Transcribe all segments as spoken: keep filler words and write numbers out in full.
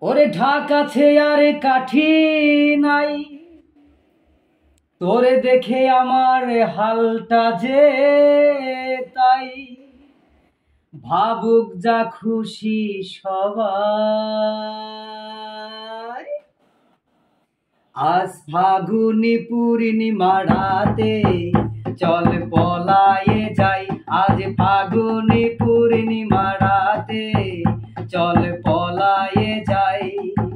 ওরে ঢাকাছে আর কাঠি নাই, তোরে দেখে আমার হালটা যে তাই। ভাবুক যা খুশি সবাই, আজ ফাগুনি পূর্ণিমা রাতে চল পলায়ে যাই। আজ ফাগুনি পূর্ণিমা রাতে চল পলায়ে যাই।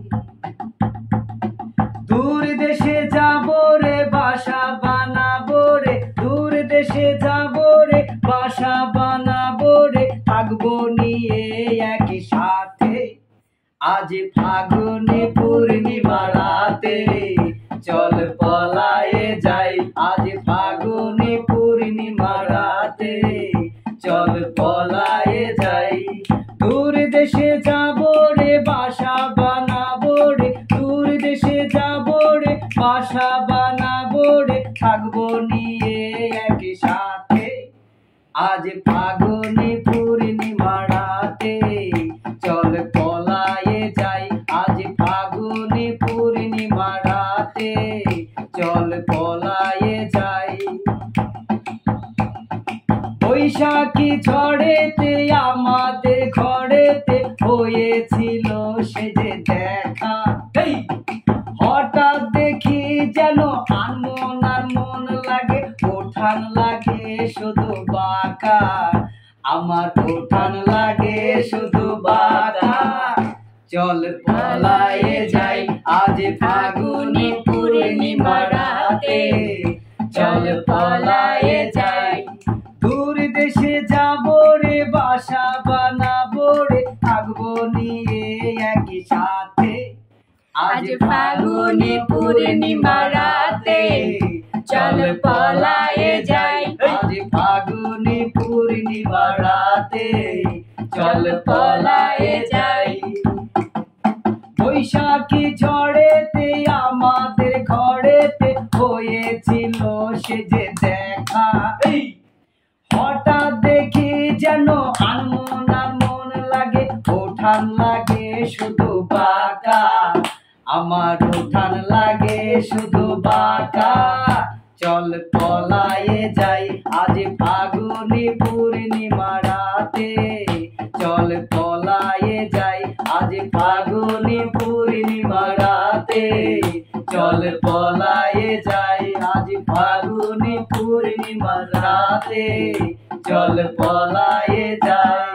দূর দেশে যাবো রে বাসা বানাবো রে, দূর দেশে যাবো রে বাসা বানাবো রে, থাকবো নিয়ে একই সাথে। আজ ফাগুনি পূর্ণিমা রাতে চল পলায়ে যাই। আজ ফাগুনি পূর্ণিমা রাতে চল পলায়ে যাই। দূর দেশে যাবো রে বাসা বানাবো রে, দূর দেশে যাবো রে বাসা বানাবো রে, থাকবো নিয়ে একই সাথে। আজ ফাগুনি পূর্ণিমা রাতে চল পলায়ে যাই। আজ ফাগুনি পূর্ণিমা রাতে চল পলায়ে যাই। বৈশাখী ঝড়েতে আমাদের ঘরেতে হয়েছিল সে যে দেখা। হঠাৎ দেখি যেন আনমন আর মন লাগে, ওঠান লাগে শুধু বাঁকা, আমার ওঠান লাগে শুধু বাঁকা। চল পলায়ে যাই আজ ফাগুনি পূর্ণিমা রাতে চল পলায়ে যাই। দূর দেশে যাবো রে বাসা বানাবো রে, থাকবো নিয়ে একই সাথে। আজ ফাগুনি পূর্ণিমা রাতে চল পলায়ে যাই। আজ ফাগুনি পূর্ণিমা রাতে চল পলায়ে যাই। বৈশাখী ঝড়েতে আমাদের ঘরেতে হয়েছিল সে যে দেখা। হঠাৎ দেখি যেন আনমন আর মন লাগে, ওঠান লাগে শুধু বাঁকা, আমার ওঠান লাগে শুধু বাঁকা। চল পলায়ে যাই আজ ফাগুনি পূর্ণিমা রাতে চল পলায়ে যাই। আজ ফাগুনি পূর্ণিমা রাতে চল পলায়ে যাই। আজ ফাগুনি পূর্ণিমা রাতে চল পলায়ে যাই।